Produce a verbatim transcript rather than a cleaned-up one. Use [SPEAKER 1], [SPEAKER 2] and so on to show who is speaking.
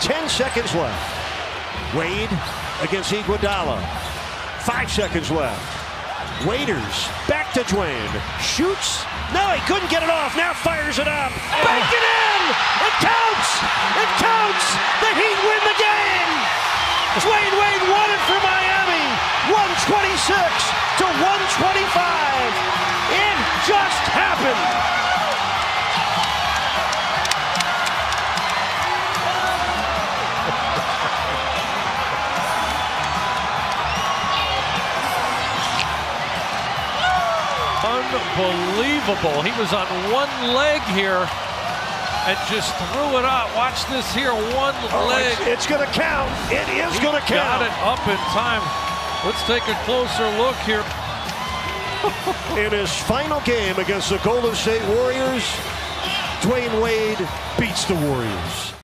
[SPEAKER 1] ten seconds left. Wade against Iguodala. Five seconds left. Waiters back to Dwayne. Shoots. No, he couldn't get it off. Now fires it up. Bank it in. It counts. It counts. The Heat win the game. Dwayne Wade won it for Miami. one twenty-six to one twenty-five. It just happened.
[SPEAKER 2] Unbelievable. He was on one leg here and just threw it out. Watch this here, one
[SPEAKER 1] oh,
[SPEAKER 2] leg.
[SPEAKER 1] It's, it's going to count. It is going to count.
[SPEAKER 2] Got it up in time. Let's take a closer look here.
[SPEAKER 1] In his final game against the Golden State Warriors, Dwayne Wade beats the Warriors.